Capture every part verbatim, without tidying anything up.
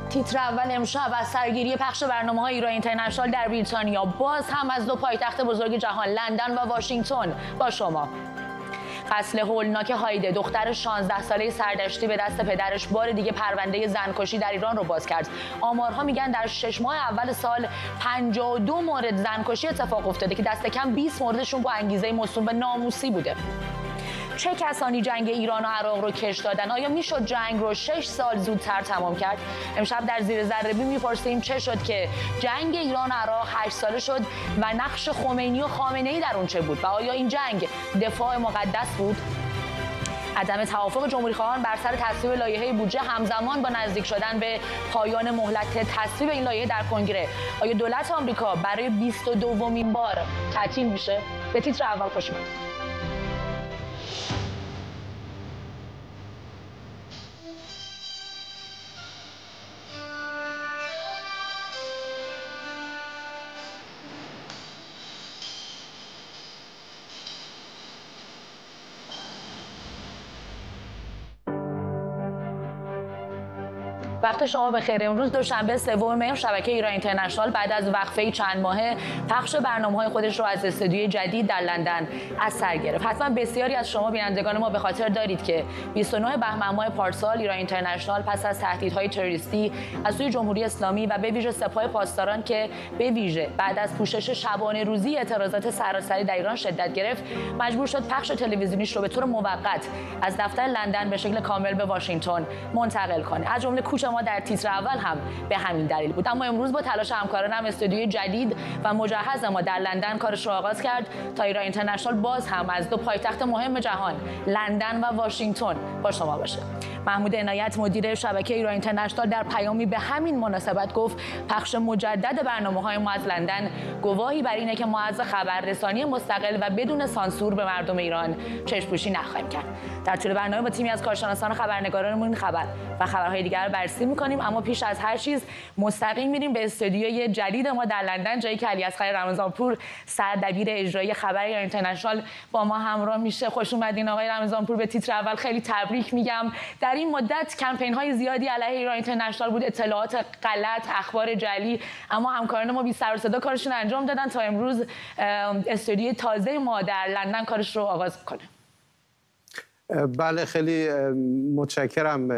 تیتر اول امشب از سرگیری پخش برنامه‌های ایران اینترنشنال در بریتانیا، باز هم از دو پایتخت بزرگ جهان لندن و واشنگتن با شما. قتل هولناک هایده، دختر شانزده ساله سردشتی به دست پدرش، بار دیگه پرونده زنکشی در ایران رو باز کرد. آمارها میگن در شش ماه اول سال پنجاه و دو مورد زنکشی اتفاق افتاده که دست کم بیست موردشون با انگیزه موسوم به ناموسی بوده. چه کسانی جنگ ایران و عراق رو کش دادن؟ آیا میشد جنگ رو شش سال زودتر تمام کرد؟ امشب در زیر ذره‌بین میپرسیم چه شد که جنگ ایران و عراق هشت ساله شد و نقش خمینی و خامنه‌ای در اون چه بود؟ و آیا این جنگ دفاع مقدس بود؟ عدم توافق جمهوری‌خواهان بر سر تصویب لایحه بودجه همزمان با نزدیک شدن به پایان مهلت تصویب این لایحه در کنگره، آیا دولت آمریکا برای بیست و دومین بار تعطیل میشه؟ به تیتر اول خوش اومدید. وقت شما بخیر. امروز دوشنبه سوم مهر شبکه ایران اینترنشنال بعد از وقفه چند ماهه پخش برنامه‌های خودش رو از استودیوی جدید در لندن از سر گرفت. حتما بسیاری از شما بینندگان ما به خاطر دارید که بیست و نه بهمن ماه پارسال ایران اینترنشنال پس از تهدیدهای تروریستی از سوی جمهوری اسلامی و به ویژه سپاه پاسداران که به ویژه بعد از پوشش شبانه روزی اعتراضات سراسری در ایران شدت گرفت، مجبور شد پخش تلویزیونیش رو به طور موقت از دفتر لندن به شکل کامل به واشنگتن منتقل کنه. از جمله کوچ ما در تیتر اول هم به همین دلیل بود. اما امروز با تلاش همکارانم استودیوی جدید و مجهز ما در لندن کارش رو آغاز کرد تا ایران اینترنشنال باز هم از دو پایتخت مهم جهان لندن و واشنگتن با شما باشه. محمود عنایت مدیر شبکه ایران اینترنشنال در پیامی به همین مناسبت گفت پخش مجدد برنامه‌های ما از لندن گواهی بر اینه که ما از خبررسانی مستقل و بدون سانسور به مردم ایران چشم‌پوشی نخواهیم کرد. در طول برنامه با تیمی از کارشناسان و خبرنگارانمون این خبر و خبرهای دیگر رو بررسی می‌کنیم، اما پیش از هر چیز مستقیم میریم به استودیوی جدید ما در لندن، جایی که علیاصغر رمضانپور سردبیر اجرایی خبر ایران اینترنشنال با ما همراه میشه. خوش اومدین آقای رمضانپور. به تیتر اول خیلی تبریک میگم. در این مدت کمپین‌های زیادی علیه ایران اینترنشنال بود، اطلاعات غلط، اخبار جعلی، اما همکاران ما بی سر و صدا کارشون انجام دادن تا امروز استودیوی تازه ما در لندن کارش رو آغاز کنه. بله، خیلی متشکرم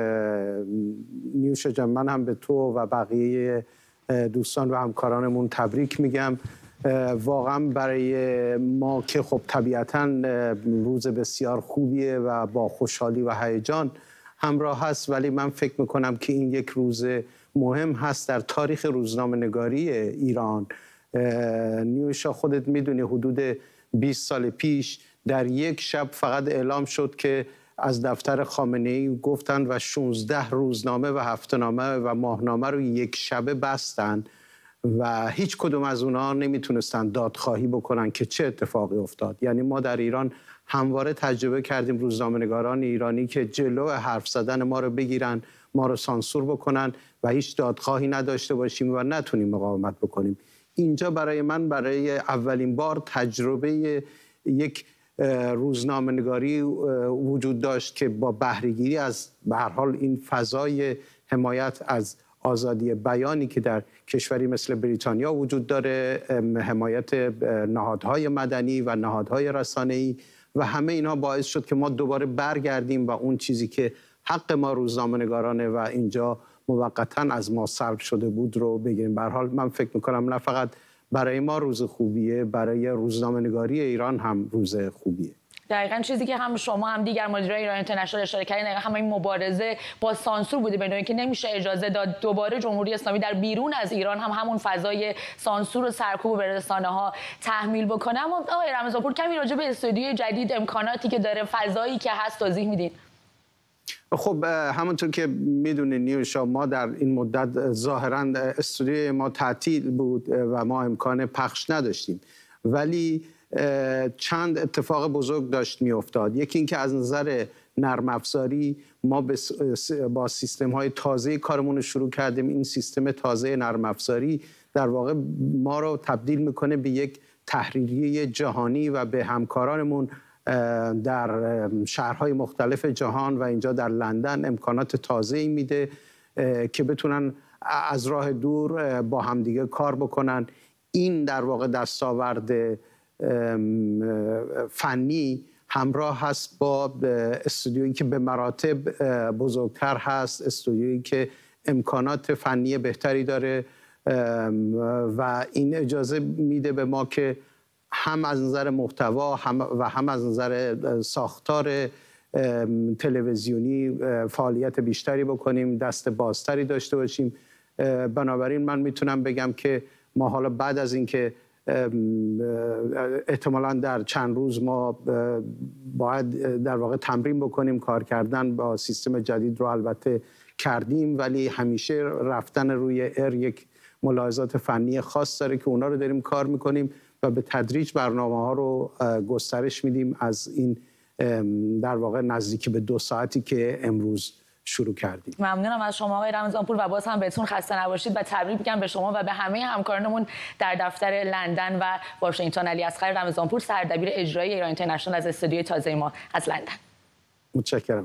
نیوشا جان. من هم به تو و بقیه دوستان و همکارانمون تبریک میگم. واقعا برای ما که خب طبیعتاً روز بسیار خوبیه و با خوشحالی و هیجان همراه هست، ولی من فکر میکنم که این یک روز مهم هست در تاریخ روزنامه‌نگاری ایران. نیوشا خودت میدونی حدود بیست سال پیش در یک شب فقط اعلام شد که از دفتر خامنه‌ای گفتن و شانزده روزنامه و هفته‌نامه و ماهنامه رو یک شبه بستن و هیچ کدوم از اونها نمیتونستن دادخواهی بکنن که چه اتفاقی افتاد. یعنی ما در ایران همواره تجربه کردیم روزنامه‌نگاران ایرانی که جلو حرف زدن ما رو بگیرن، ما رو سانسور بکنن و هیچ دادخواهی نداشته باشیم و نتونیم مقاومت بکنیم. اینجا برای من برای اولین بار تجربه یک روزنامه‌نگاری وجود داشت که با بهره‌گیری از به هر حال این فضای حمایت از آزادی بیانی که در کشوری مثل بریتانیا وجود داره، حمایت نهادهای مدنی و نهادهای رسانه‌ای و همه اینها باعث شد که ما دوباره برگردیم و اون چیزی که حق ما روزنامه‌نگارانه و اینجا موقتاً از ما سلب شده بود رو بگیریم. به هر حال من فکر می‌کنم نه فقط برای ما روز خوبیه، برای روزنامه‌نگاری ایران هم روز خوبیه. دقیقاً چیزی که هم شما هم دیگر مدیرای ایران اینترنشنال اشاره کردین، دقیقاً هم این مبارزه با سانسور بوده، بدون اینکه نمیشه اجازه داد دوباره جمهوری اسلامی در بیرون از ایران هم همون فضای سانسور و سرکوب به رسانه‌ها تحمیل بکنه. اما آقای رمضانپور کمی راجع به استودیوی جدید، امکاناتی که داره، فضایی که هست توضیح میدین؟ خب همونطور که میدونید نیوشا، ما در این مدت ظاهراً استودیوی ما تعطیل بود و ما امکان پخش نداشتیم، ولی چند اتفاق بزرگ داشت میافتاد. یکی اینکه از نظر نرم افزاری ما با سیستم های تازه کارمون رو شروع کردیم. این سیستم تازه نرم افزاری در واقع ما رو تبدیل میکنه به یک تحریریه جهانی و به همکارانمون در شهرهای مختلف جهان و اینجا در لندن امکانات تازه‌ای میده که بتونن از راه دور با همدیگه کار بکنن. این در واقع دستاورد فنی همراه هست با استودیویی که به مراتب بزرگتر هست، استودیویی که امکانات فنی بهتری داره و این اجازه میده به ما که هم از نظر محتوا هم و هم از نظر ساختار تلویزیونی فعالیت بیشتری بکنیم، دست بازتری داشته باشیم. بنابراین من میتونم بگم که ما حالا بعد از اینکه احتمالاً در چند روز ما باید در واقع تمرین بکنیم، کار کردن با سیستم جدید رو البته کردیم، ولی همیشه رفتن روی ایر یک ملاحظات فنی خاص داره که اونا رو داریم کار میکنیم و به تدریج برنامه ها رو گسترش میدیم از این در واقع نزدیکی به دو ساعتی که امروز شروع کردیم. ممنونم از شما آقای رمضانپور و باز هم بهتون خسته نباشید و تبریک میگم به شما و به همه همکارانمون در دفتر لندن و واشنگتن. علیاصغر رمضانپور، سردبیر اجرایی ایران اینترنشنال از استودیوی تازه ما از لندن. متشکرم.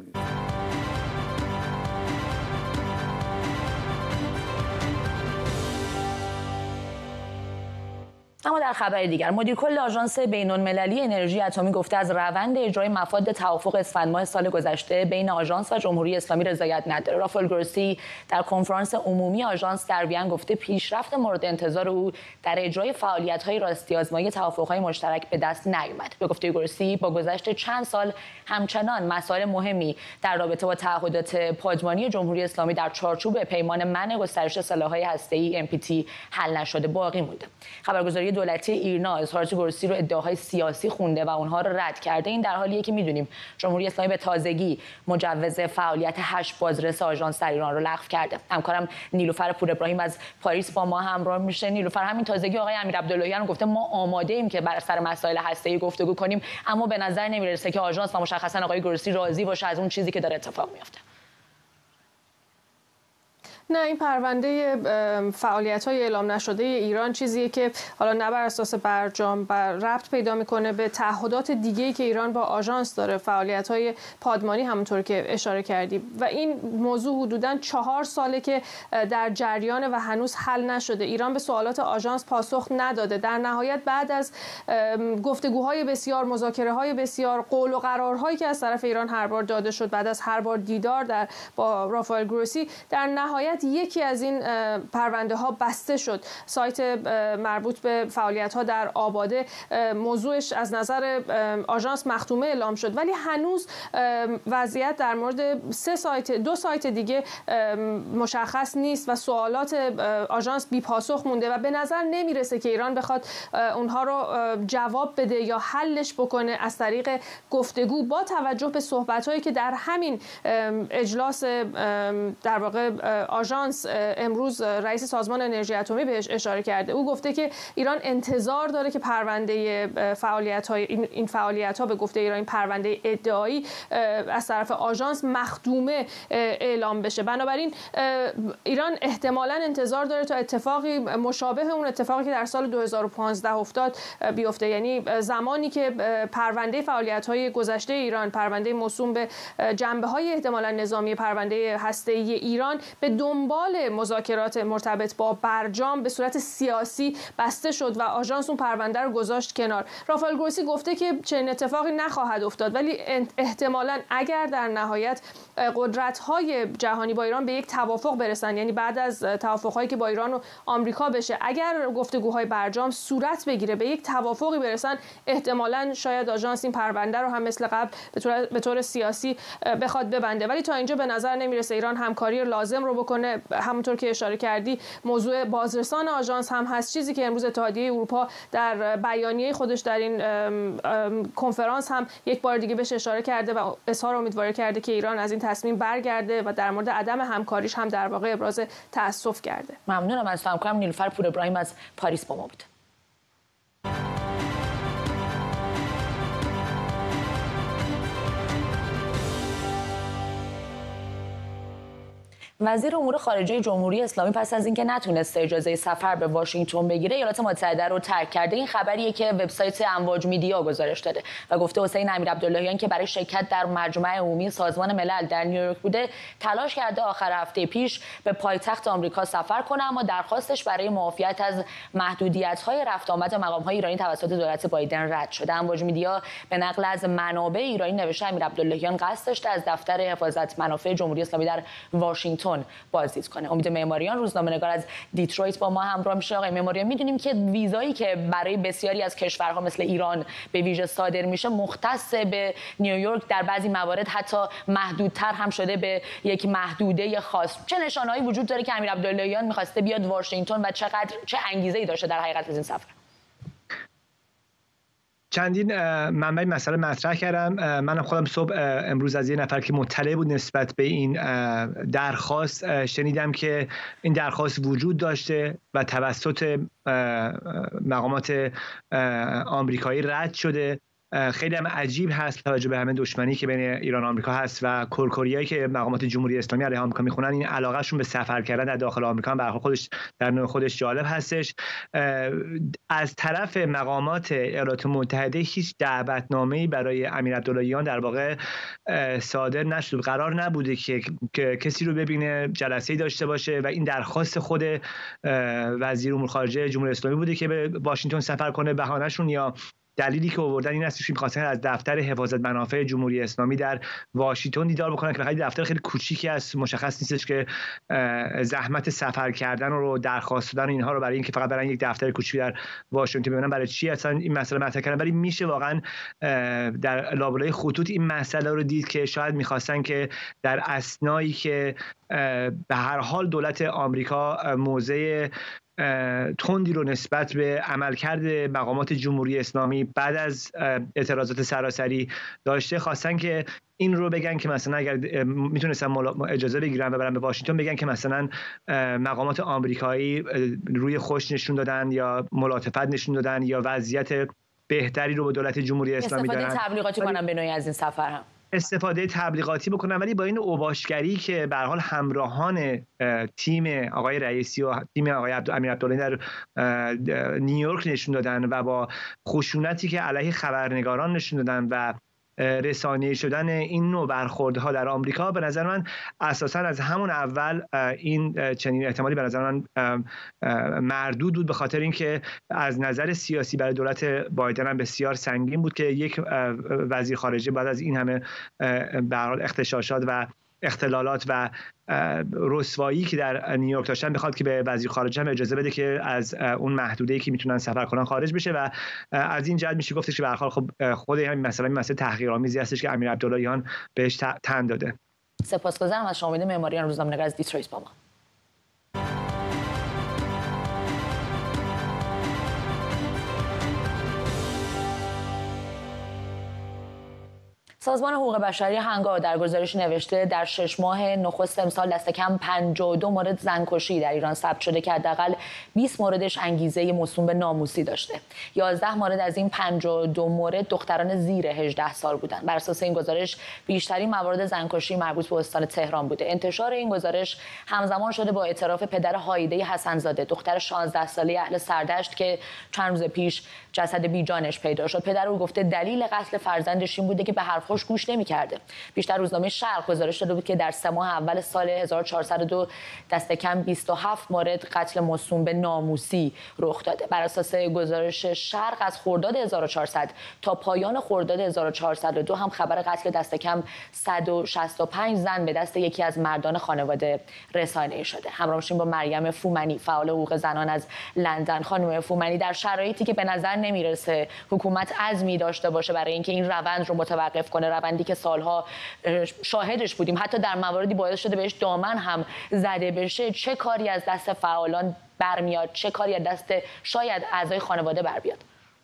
اما در خبر دیگر، مدیر کل آژانس بین‌المللی انرژی اتمی گفته از روند اجرای مفاد توافق اسفند ماه سال گذشته بین آژانس و جمهوری اسلامی رضایت نداره. رافائل گروسی در کنفرانس عمومی آژانس در وین گفته پیشرفت مورد انتظار او در اجرای فعالیت‌های راستی‌آزمایی توافق‌های مشترک به دست نیامد. به گفته گروسی با گذشت چند سال همچنان مسائل مهمی در رابطه با تعهدات پادمانی جمهوری اسلامی در چارچوب پیمان منع گسترش سلاح‌های هسته‌ای ام پی تی حل نشده باقی مونده. خبرگزاری دولتی ایرنا اظهارات گروسی رو ادعاهای سیاسی خونده و اونها رو رد کرده. این در حالیه که میدونیم جمهوری اسلامی به تازگی مجوز فعالیت هشت بازرس آژانس در ایران رو لغو کرده. همکارم نیلوفر پور ابراهیم از پاریس با ما همراه میشه. نیلوفر، همین تازگی آقای امیر عبداللهیان هم گفته ما آماده ایم که بر سر مسائل هسته‌ای گفتگو کنیم، اما به نظر نمیرسه که آژانس و مشخصا آقای گروسی راضی باشه از اون چیزی که داره اتفاق میفته. نه، این پرونده فعالیت‌های اعلام نشده ایران چیزیه که حالا نه بر اساس برجام بر ربط پیدا میکنه به تعهدات دیگه‌ای که ایران با آژانس داره، فعالیت‌های پادمانی همونطور که اشاره کردیم، و این موضوع حدوداً چهار ساله که در جریان و هنوز حل نشده. ایران به سوالات آژانس پاسخ نداده. در نهایت بعد از گفتگوهای بسیار، مذاکره‌های بسیار، قول و قرارهایی که از طرف ایران هر بار داده شد، بعد از هر بار دیدار در با رافائل گروسی، در نهایت یکی از این پرونده ها بسته شد. سایت مربوط به فعالیت ها در آباده موضوعش از نظر آژانس مختومه اعلام شد، ولی هنوز وضعیت در مورد سه سایت دو سایت دیگه مشخص نیست و سوالات آژانس بی پاسخ مونده و به نظر نمیرسه که ایران بخواد اونها رو جواب بده یا حلش بکنه از طریق گفتگو، با توجه به صحبت هایی که در همین اجلاس در واقع آژانس امروز رئیس سازمان انرژی اتمی بهش اشاره کرده. او گفته که ایران انتظار داره که پرونده فعالیت‌های این فعالیت‌ها، به گفته ایران، پرونده ادعایی از طرف آژانس مخدومه اعلام بشه. بنابراین ایران احتمالاً انتظار داره تا اتفاقی مشابه اون اتفاقی که در سال دو هزار و پانزده افتاد بیفته، یعنی زمانی که پرونده فعالیت‌های گذشته ایران، پرونده موسوم به جنبه‌های احتمالاً نظامی پرونده هسته‌ای ایران، به دنبال مذاکرات مرتبط با برجام به صورت سیاسی بسته شد و آژانس اون پرونده رو گذاشت کنار. رافائل گروسی گفته که چنین اتفاقی نخواهد افتاد، ولی احتمالاً اگر در نهایت قدرت‌های جهانی با ایران به یک توافق برسن، یعنی بعد از توافق‌هایی که با ایران و آمریکا بشه، اگر گفتگوهای برجام صورت بگیره، به یک توافقی برسن، احتمالاً شاید آژانس این پرونده رو هم مثل قبل به طور به طور سیاسی بخواد ببنده. ولی تا اینجا به نظر نمیرسه ایران همکاری لازم رو بکنه. همونطور که اشاره کردی موضوع بازرسان آژانس هم هست، چیزی که امروز اتحادیه اروپا در بیانیه خودش در این کنفرانس هم یک بار دیگه بهش اشاره کرده و اظهار امیدواری کرده که ایران از این تصمیم برگرده و در مورد عدم همکاریش هم در واقع ابراز تأسف کرده. ممنونم از همکارم نیلوفر پور ابراهیم از پاریس با ما بود. وزیر امور خارجه جمهوری اسلامی پس از اینکه نتونسته اجازه سفر به واشنگتن بگیره ایالات متحده رو ترک کرده. این خبریه که وبسایت امواج میدیا گزارش داده و گفته حسین امیرعبداللهیان که برای شرکت در مجمع عمومی سازمان ملل در نیویورک بوده تلاش کرده آخر هفته پیش به پایتخت آمریکا سفر کنه، اما درخواستش برای معافیت از محدودیت‌های رفت آمد مقام‌های ایرانی توسط دولت بایدن رد شده. امواج میدیا به نقل از منابع ایرانی نوشته امیرعبداللهیان قصد داشته از دفتر حفاظت منافع جمهوری اسلامی در واشنگتن بازدید کنه. امید معماریان روزنامه‌نگار از دیترویت با ما همراه میشه. آقای معماریان، میدونیم که ویزایی که برای بسیاری از کشورها مثل ایران به ویژه صادر میشه مختص به نیویورک، در بعضی موارد حتی محدودتر هم شده به یک محدوده خاص. چه نشانه‌هایی وجود داره که امیرعبداللهیان می‌خواسته بیاد واشنگتن و چقدر چه انگیزه‌ای داشته در حقیقت از این سفر؟ چندین منبع مسئله مطرح کردم. منم خودم صبح امروز از یه نفر که مطلع بود نسبت به این درخواست شنیدم که این درخواست وجود داشته و توسط مقامات آمریکایی رد شده. خیلی هم عجیب هست توجه به همه دشمنی که بین ایران و آمریکا هست و کرکریایی که مقامات جمهوری اسلامی علیه آمریکا میخونن، این علاقهشون به سفر کردن در داخل آمریکا هم به هر حال خودش در نوع خودش جالب هستش. از طرف مقامات ایالات متحده هیچ دعوتنامه‌ای برای امیرعبداللهیان در واقع صادر نشد. قرار نبوده که کسی رو ببینه، جلسه‌ای داشته باشه و این درخواست خود وزیر امور خارجه جمهوری اسلامی بوده که به واشنگتن سفر کنه. بهانه‌شون یا دلیلی که آوردن این است که می‌خواستن از دفتر حفاظت منافع جمهوری اسلامی در واشنگتن دیدار بکنن که فقط دفتر خیلی کوچیکی است، مشخص نیستش که زحمت سفر کردن رو درخواست دادن اینها رو برای اینکه فقط برن یک دفتر کوچیکی در واشنگتن ببینن برای چی اصلا این مسئله مطرح کردن. ولی میشه واقعا در لابلای خطوط این مسئله رو دید که شاید می‌خواستن که در اثنایی که به هر حال دولت آمریکا موضع تندی رو نسبت به عملکرد مقامات جمهوری اسلامی بعد از اعتراضات سراسری داشته، خواستن که این رو بگن که مثلا اگر میتونستن اجازه بگیرن و برن به واشنگتن بگن که مثلا مقامات آمریکایی روی خوش نشون دادن یا ملاطفت نشون دادن یا وضعیت بهتری رو به دولت جمهوری اسلامی دارن. استفاده تبلیغاتی کنن به نوعی از این سفر هم استفاده تبلیغاتی بکنن، ولی با این اوباشگری که به هر حال همراهان تیم آقای رئیسی و تیم آقای امیرعبداللهیان در نیویورک نشون دادن و با خشونتی که علیه خبرنگاران نشون دادن و رسانه‌ای شدن این نوع برخوردها در آمریکا، به نظر من اساساً از همون اول این چنین احتمالی به نظر من مردود بود، به خاطر اینکه از نظر سیاسی برای دولت بایدن هم بسیار سنگین بود که یک وزیر خارجه بعد از این همه به هر حال اغتشاشات و اختلالات و رسوایی که در نیویورک داشتن بخواد که به وزیر خارجه هم اجازه بده که از اون محدوده‌ای که میتونن سفر کنن خارج بشه. و از این جهت میشه گفتش که به هر حال خب خود همین مسئله مسئله تحقیرآمیزی هستش که امیرعبداللهیان بهش تن داده. سپاسگزارم از شما. امید معماریان، روزنامه‌نگار از دیترویت با ما. سازمان حقوق بشری هنگا در گزارش نوشته در شش ماه نخست امسال دست کم پنجاه و دو مورد زنکشی در ایران ثبت شده که حداقل بیست موردش انگیزه موسوم به ناموسی داشته. یازده مورد از این پنجاه و دو مورد دختران زیر هجده سال بودند. بر اساس این گزارش بیشترین موارد زنکشی مربوط به استان تهران بوده. انتشار این گزارش همزمان شده با اعتراف پدر هایده حسن‌زاده، دختر شانزده ساله اهل سردشت که چند روز پیش جسد بیجانش پیدا شد. پدر او گفته دلیل قتل فرزندش این بوده که به حرفش گوش نمی‌کرده. بیشتر روزنامه شرق گزارش داده بود که در سه ماه اول سال هزار و چهارصد و دو دست کم بیست و هفت مورد قتل موسوم به ناموسی رخ داده. بر اساس گزارش شرق از خرداد هزار و چهارصد تا پایان خرداد هزار و چهارصد و دو هم خبر قتل دست کم صد و شصت و پنج زن به دست یکی از مردان خانواده رسانه‌ای شده. همراه شدیم با مریم فومنی، فعال حقوق زنان از لندن. خانم فومنی، در شرایطی که به نظر نمیرسه حکومت عزمی داشته باشه برای اینکه این روند رو متوقف کنه، روندی که سالها شاهدش بودیم، حتی در مواردی باعث شده بهش دامن هم زده بشه، چه کاری از دست فعالان برمیاد؟ چه کاری از دست شاید اعضای خانواده بر بیاد؟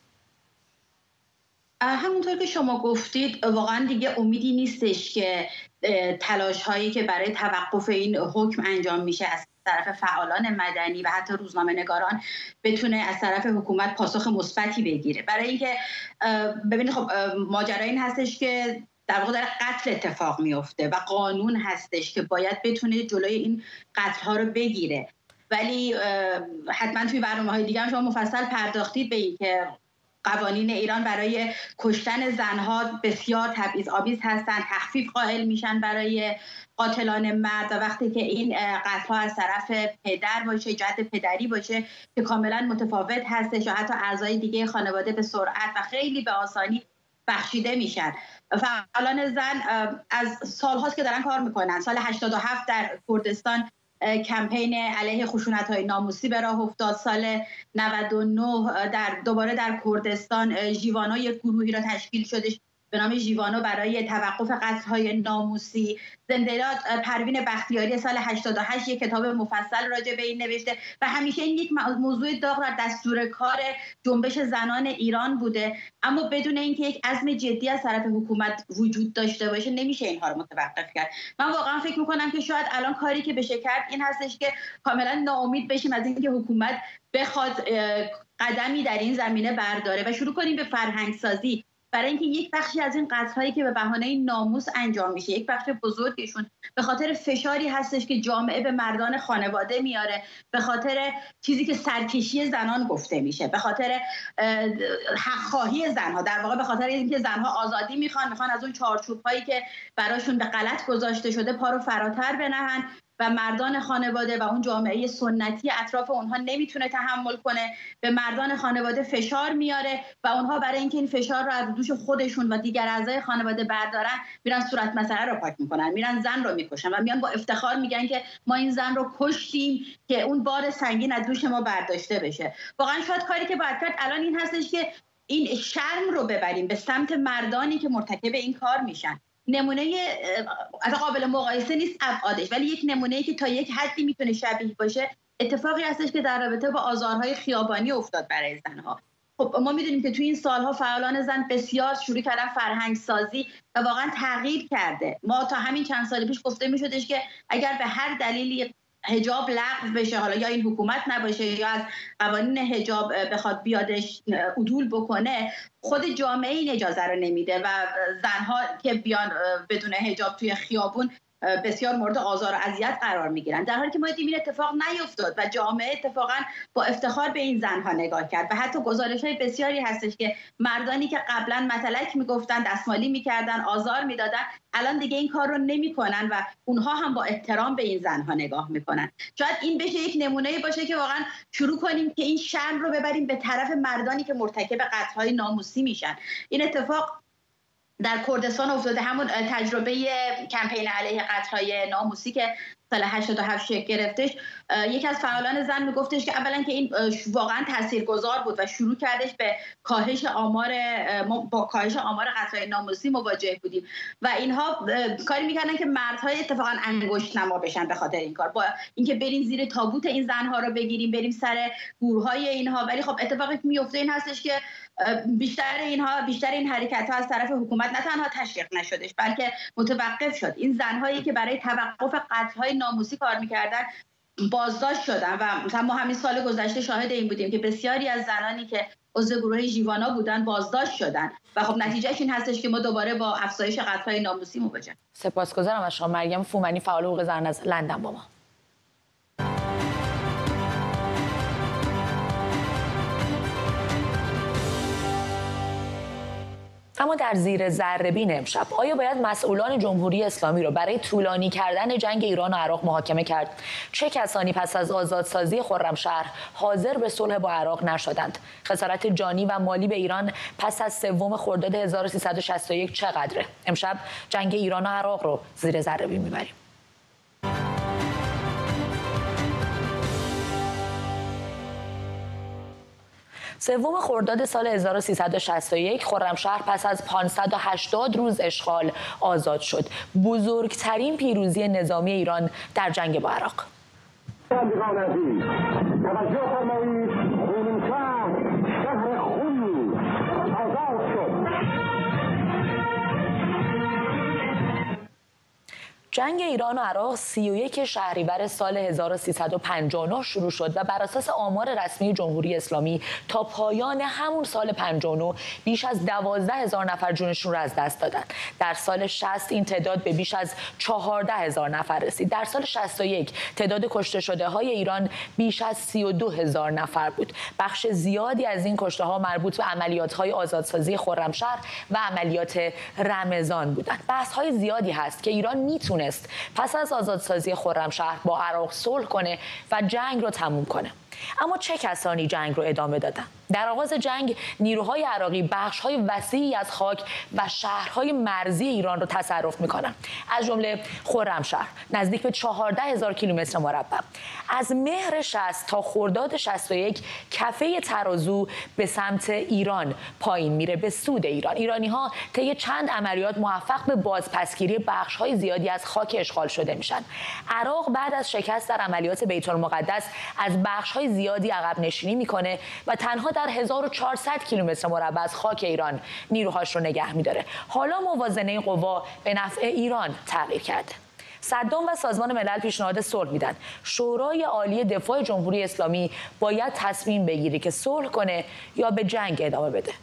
همونطور که شما گفتید واقعا دیگه امیدی نیستش که تلاش هایی که برای توقف این حکم انجام میشه از طرف فعالان مدنی و حتی روزنامه‌نگاران بتونه از طرف حکومت پاسخ مثبتی بگیره. برای اینکه ببینید خب ماجرا این هستش که در واقع داره قتل اتفاق میفته و قانون هستش که باید بتونه جلوی این قتل ها رو بگیره. ولی حتما توی برنامه‌های دیگه هم شما مفصل پرداختید به این که قوانین ایران برای کشتن زنها بسیار تبعیض‌آمیز هستند، تخفیف قائل میشن برای قاتلان مرد و وقتی که این قتل‌ها از طرف پدر باشه، جهت پدری باشه که کاملا متفاوت هستش یا حتی اعضای دیگه خانواده به سرعت و خیلی به آسانی بخشیده میشن. فعالان زن از سال‌هاست که دارن کار میکنن. سال هشتاد و هفت در کردستان کمپین علیه خشونت‌های ناموسی به راه افتاد. سال نود و نه در دوباره در کردستان ژیوانا یک گروهی را تشکیل شدش به نام ژیوانا برای توقف قتل‌های ناموسی. زنده‌یاد پروین بختیاری سال هشتاد و هشت یک کتاب مفصل راجع به این نوشته و همیشه این یک موضوع داغ در دستور کار جنبش زنان ایران بوده، اما بدون اینکه یک عزم جدی از طرف حکومت وجود داشته باشه نمیشه اینها رو متوقف کرد. من واقعا فکر میکنم که شاید الان کاری که بشه کرد این هستش که کاملا ناامید بشیم از اینکه حکومت بخواد قدمی در این زمینه برداره و شروع کنیم به فرهنگ سازی، برای اینکه یک بخشی از این قتل‌هایی که به بهانه ناموس انجام میشه، یک بخش بزرگشون به خاطر فشاری هستش که جامعه به مردان خانواده میاره، به خاطر چیزی که سرکشی زنان گفته میشه، به خاطر حق‌خواهی زنها، در واقع به خاطر اینکه زنها آزادی میخوان، میخوان از اون چارچوب‌هایی که براشون به غلط گذاشته شده پا رو فراتر بنهن و مردان خانواده و اون جامعه سنتی اطراف اونها نمیتونه تحمل کنه، به مردان خانواده فشار میاره و اونها برای اینکه این فشار رو از دوش خودشون و دیگر اعضای خانواده بردارن میرن صورت مسئله رو پاک میکنن، میرن زن رو میکشن و میان با افتخار میگن که ما این زن رو کشتیم که اون بار سنگین از دوش ما برداشته بشه. واقعا شاید کاری که باید کرد الان این هستش که این شرم رو ببریم به سمت مردانی که مرتکب این کار میشن. نمونه از قابل مقایسه نیست ابعادش، ولی یک نمونه‌ای که تا یک حدی میتونه شبیه باشه اتفاقی هستش که در رابطه با آزارهای خیابانی افتاد برای زنها. خب ما میدونیم که توی این سالها فعالان زن بسیار شروع کردن فرهنگ سازی و واقعا تغییر کرده. ما تا همین چند سال پیش گفته میشدش که اگر به هر دلیلی حجاب لغو بشه، حالا یا این حکومت نباشه یا از قوانین حجاب بخواد بیادش عدول بکنه، خود جامعه این اجازه رو نمیده و زنها که بیان بدون حجاب توی خیابون بسیار مورد آزار و اذیت قرار میگیرن، در حالی که ما دیدیم این اتفاق نیفتاد و جامعه اتفاقا با افتخار به این زنها نگاه کرد و حتی گزارش‌های بسیاری هستش که مردانی که قبلا متلک میگفتن، دستمالی میکردن، آزار میدادن، الان دیگه این کار رو نمیکنن و اونها هم با احترام به این زنها نگاه میکنن. شاید این بشه یک نمونه باشه که واقعا شروع کنیم که این شرم رو ببریم به طرف مردانی که مرتکب قتل‌های ناموسی میشن. این اتفاق در کردستان افتاده، همون تجربه کمپین علیه قتل‌های ناموسی که سال هشتاد و هفت شکل گرفتش. یکی از فعالان زن میگفتش که اولا که این واقعا تاثیرگذار بود و شروع کردش به کاهش آمار با کاهش آمار قتل‌های ناموسی مواجه بودیم و اینها کاری میکردن که مردها اتفاقا انگشت نما بشن به خاطر این کار، با اینکه بریم زیر تابوت این زنها رو بگیریم، بریم سر گورهای اینها. ولی خب اتفاقی که میفته این هستش که بیشتر اینها بیشتر این حرکت ها از طرف حکومت نه تنها تشویق نشدش بلکه متوقف شد. این زنهایی که برای توقف قتل‌های ناموسی کار میکردن بازداشت شدن و مثلا ما همین سال گذشته شاهد این بودیم که بسیاری از زنانی که عضو گروه ژیوانا بودن بازداشت شدن و خب نتیجهش این هستش که ما دوباره با افزایش قتل‌های ناموسی مواجهیم. سپاسگزارم از شما مریم فومنی، فعال حقوق زن از لندن با ما. اما در زیر ذره‌بین امشب، آیا باید مسئولان جمهوری اسلامی را برای طولانی کردن جنگ ایران و عراق محاکمه کرد؟ چه کسانی پس از آزادسازی خرمشهر حاضر به صلح با عراق نشدند؟ خسارت جانی و مالی به ایران پس از سوم خرداد هزار و سیصد و شصت و یک چقدره؟ امشب جنگ ایران و عراق رو زیر ذره‌بین میبریم. سوم خرداد سال هزار و سیصد و شصت و یک خرمشهر پس از پانصد و هشتاد روز اشغال آزاد شد. بزرگترین پیروزی نظامی ایران در جنگ با عراق. جنگ ایران و عراق سی و یک شهریور سال هزار و سیصد و پنجاه و نه شروع شد و بر اساس آمار رسمی جمهوری اسلامی تا پایان همون سال پنجاه و نه بیش از دوازده هزار نفر جونشون رو از دست دادن. در سال شصت این تعداد به بیش از چهارده هزار نفر رسید. در سال شصت و یک تعداد کشته شده های ایران بیش از سی و دو هزار نفر بود. بخش زیادی از این کشته ها مربوط به عملیات های آزادسازی خرمشهر و عملیات رمضان بودند. بحث های زیادی هست که ایران میتونه پس از آزادسازی خرمشهر با عراق صلح کنه و جنگ رو تموم کنه. اما چه کسانی جنگ رو ادامه دادن؟ در آغاز جنگ نیروهای عراقی بخش‌های وسیعی از خاک و شهرهای مرزی ایران رو تصرف می‌کنند، از جمله خرمشهر نزدیک به چهارده هزار کیلومتر مربع. از مهر شصت تا خرداد شصت و یک کفه ترازو به سمت ایران پایین میره، به سود ایران. ایرانی‌ها طی چند عملیات موفق به بازپسگیری بخش‌های زیادی از خاک اشغال شده میشن. عراق بعد از شکست در عملیات بیت المقدس از بخش‌های زیادی عقب نشینی میکنه و تنها در هزار و چهارصد کیلومتر مربع از خاک ایران نیروهاش رو نگه میداره. حالا موازنه قوا به نفع ایران تغییر کرده. صدام و سازمان ملل پیشنهاد صلح میدن. شورای عالی دفاع جمهوری اسلامی باید تصمیم بگیره که صلح کنه یا به جنگ ادامه بده.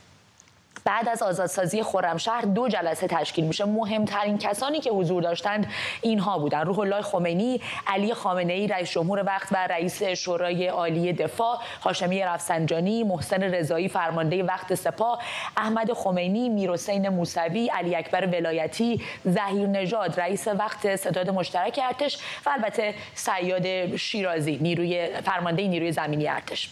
بعد از آزادسازی خرمشهر دو جلسه تشکیل میشه. مهمترین کسانی که حضور داشتند اینها بودند: روح الله خمینی، علی خامنه‌ای رئیس جمهور وقت و رئیس شورای عالی دفاع، هاشمی رفسنجانی، محسن رضایی فرمانده وقت سپاه، احمد خمینی، میرحسین موسوی، علی اکبر ولایتی، ظهیر نژاد رئیس وقت ستاد مشترک ارتش و البته صیاد شیرازی نیروی فرمانده نیروی زمینی ارتش.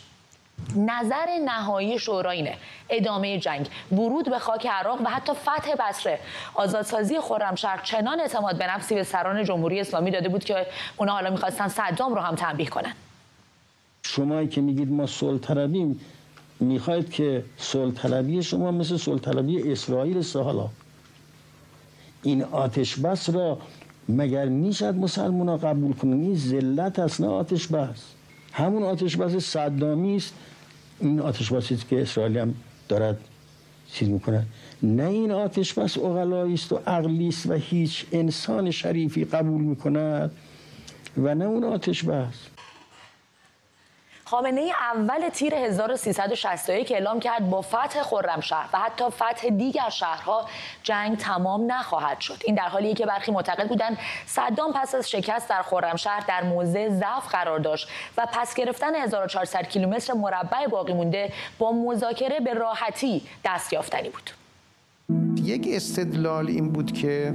نظر نهایی شورا اینه: ادامه جنگ، ورود به خاک عراق و حتی فتح بصره. آزادسازی خرمشهر چنان اعتماد به نفسی به سران جمهوری اسلامی داده بود که اونا حالا می‌خواستن صدام رو هم تنبیه کنن. شمایی که میگید ما صلح طلبیم، میخواید که صلح طلبی شما مثل صلح طلبی اسرائیل سهالا. این آتش بس را مگر میشد مسلمان‌ها قبول کنن؟ این ذلت است، نه آتش بس. همون آتش بس صدامی است، این آتش بسی است که اسرائیل هم دارد چیز میکنه. نه این آتش بس عقلایی است و عقلی است و هیچ انسان شریفی قبول میکند و نه اون آتش بس. خامنه‌ای اول تیر هزار و سیصد و شصت و یک اعلام کرد با فتح خرمشهر و حتی فتح دیگر شهرها جنگ تمام نخواهد شد. این در حالیه که برخی معتقد بودند صدام پس از شکست در خرمشهر در موضع ضعف قرار داشت و پس گرفتن هزار و چهارصد کیلومتر مربع باقی مونده با مذاکره به راحتی دست یافتنی بود. یک استدلال این بود که